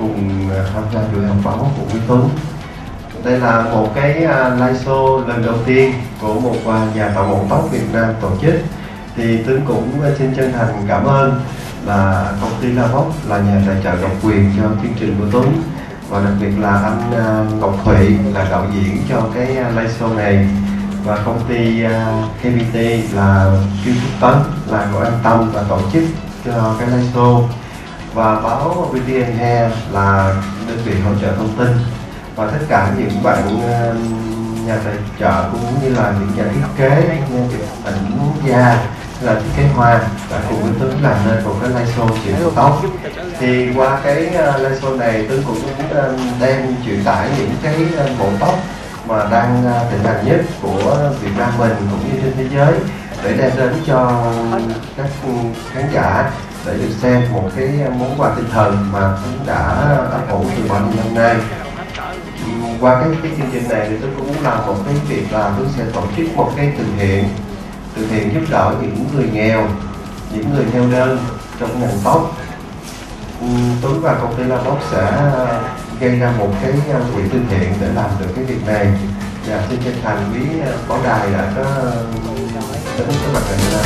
cùng tham gia buổi học báo của Quý Tuấn. Đây là một cái live show lần đầu tiên của một nhà tạo mẫu tóc Việt Nam tổ chức. Thì Tuấn cũng xin chân thành cảm ơn là công ty Lavox là nhà tài trợ độc quyền cho chương trình của Tuấn, và đặc biệt là anh Ngọc Thụy là đạo diễn cho cái live show này, và công ty KPT là Kim Phúc Tấn là của anh Tâm và tổ chức cho cái live show, và báo VTN Hair là đơn vị hỗ trợ thông tin, và tất cả những bạn nhà tài trợ cũng như là những nhà thiết kế, như ảnh da là thiết kế hoa đã cùng với Tuấn làm nên một cái live show chuyện của tóc. Thì qua cái live show này Tuấn cũng đem truyền tải những cái bộ tóc mà đang thịnh hành nhất của Việt Nam mình cũng như trên thế giới, để đem đến cho các khán giả để được xem một cái món quà tinh thần mà Tuấn đã ấp ủ từ bao nhiêu năm nay. Qua cái chương trình này thì tôi cũng muốn làm một cái việc là tôi sẽ tổ chức một cái từ thiện giúp đỡ những người nghèo, những người neo đơn trong ngành tóc. Tuấn và công ty Lavox sẽ gây ra một cái quỹ từ thiện để làm được cái việc này. Và xin chân thành quý báo đài đã có đến cái mặt này.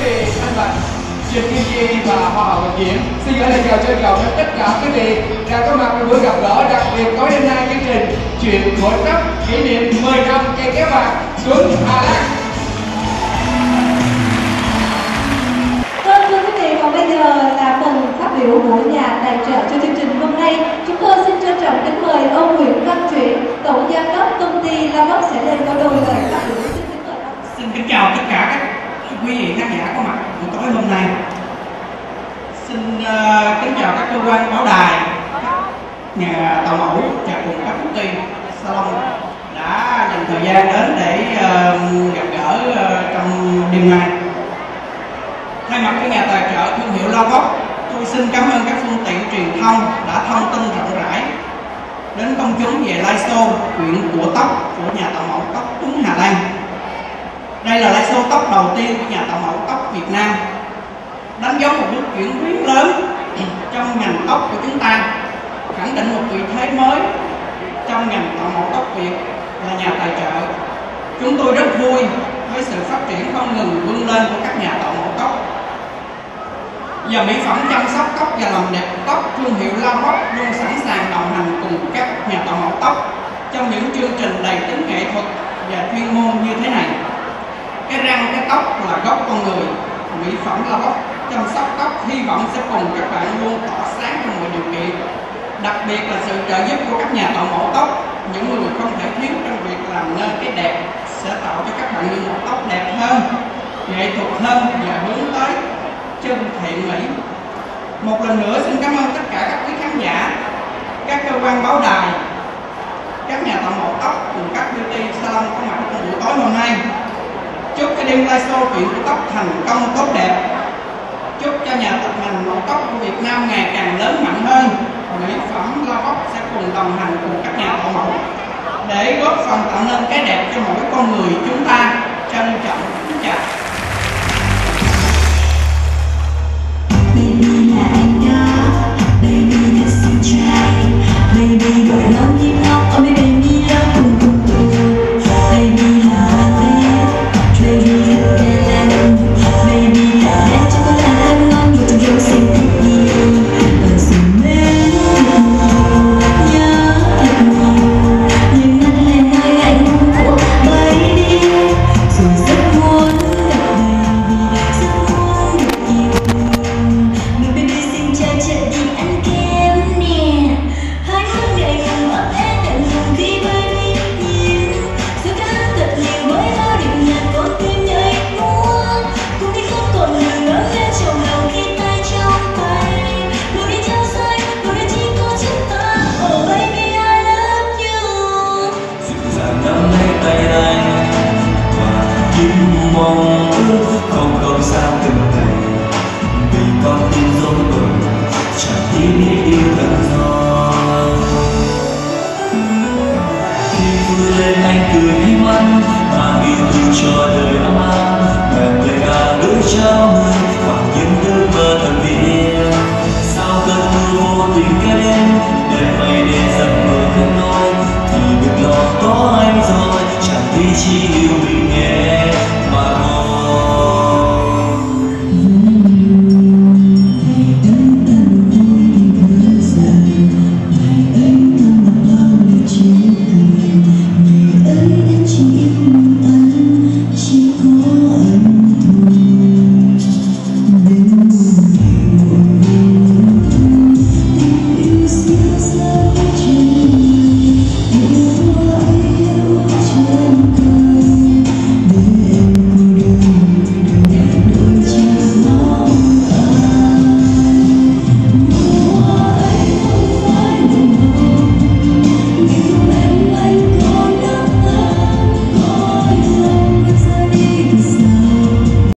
vị anh Bạch, Trịnh Kim Chi và Hoa hậu Bạch Diễm. Xin gửi lời chào trân trọng đến tất cả quý vị đang có mặt trong buổi gặp gỡ đặc biệt tối đêm nay chương trình Chuyện của Tóc kỷ niệm 10 năm cây kéo bạc Tuấn Hà Lan. Vâng, thưa quý vị, còn bây giờ là phần phát biểu của nhà tài trợ cho chương trình hôm nay. Chúng tôi xin trân trọng kính mời ông Nguyễn Văn Chuyển, tổng giám đốc công ty Lavos sẽ lên có đôi lời phát biểu. Xin kính chào tất cả các quý vị khán giả có mặt buổi tối hôm nay. Xin kính chào các cơ quan báo đài, nhà tạo mẫu và cùng các công ty salon đã dành thời gian đến để gặp gỡ trong đêm nay. Thay mặt cái nhà tài trợ thương hiệu Lavos, tôi xin cảm ơn các phương tiện truyền thông đã thông tin rộng rãi đến công chúng về live show Chuyện của Tóc của nhà tạo mẫu tóc Tuấn Hà Lan. Đây là live show tóc đầu tiên của nhà tạo mẫu tóc Việt Nam, đánh dấu một bước chuyển biến lớn trong ngành tóc của chúng ta, khẳng định một vị thế mới trong ngành tạo mẫu tóc Việt. Là nhà tài trợ, chúng tôi rất vui với sự phát triển không ngừng vươn lên của các nhà tạo mẫu tóc. Giờ mỹ phẩm chăm sóc tóc và làm đẹp tóc, thương hiệu Lavos luôn sẵn sàng đồng hành cùng các nhà tạo mẫu tóc trong những chương trình đầy tính nghệ thuật và chuyên môn như thế này. Cái răng, cái tóc là gốc con người. Mỹ phẩm Lavos chăm sóc tóc hy vọng sẽ cùng các bạn luôn tỏa sáng trong mọi điều kiện. Đặc biệt là sự trợ giúp của các nhà tạo mẫu tóc, những người không thể thiếu trong việc làm nên cái đẹp, sẽ tạo cho các bạn những mẫu tóc đẹp hơn, nghệ thuật hơn và hướng tới chân thiện mỹ. Một lần nữa xin cảm ơn tất cả các quý khán giả, các cơ quan báo đài, các nhà tạo mẫu tóc cùng các beauty salon có mặt trong buổi tối hôm nay. Chúc cái đêm live show Chuyện của Tóc thành công tốt đẹp. Chúc cho nhà tập ngành mẫu tóc của Việt Nam ngày càng lớn mạnh hơn. Mỹ phẩm Lavos sẽ cùng đồng hành cùng các nhà tạo mẫu để góp phần tạo nên cái đẹp cho mỗi con người chúng ta. Trân trọng kính chào. Baby là anh đó, baby là xinh trai, baby gọi nó như ngọc, oh baby love cùng cùng cùng, baby là hoa tết, baby là đèn led, baby là nét cho con là ăn ngon một trong dấu xinh thật nhiều, và sự mến thật nhiều, nhớ thật nhiều, nhưng anh lại nơi anh của baby, rồi rất muốn gặp baby, rất muốn được yêu. Baby xin chào chợ đi ăn kem nè, hai hướng đầy lòng ấm êm tận hưởng khi baby nhìn, sự ca thật nhiều với bao điệu nhạc con tim nhảy múa, cùng đi không còn người lớn lên trong lòng khi tay trong tay, lối đi theo sai, lối đi chỉ có chúng ta. Oh baby I love you. Dịu dàng nắm lấy tay anh và những mong ước không sao từng ngày, vì con tim rỗng bừng chẳng tin biết yêu thật rồi. Khi vui lên anh cười hi mắt mang yêu thương cho đời ấm áp.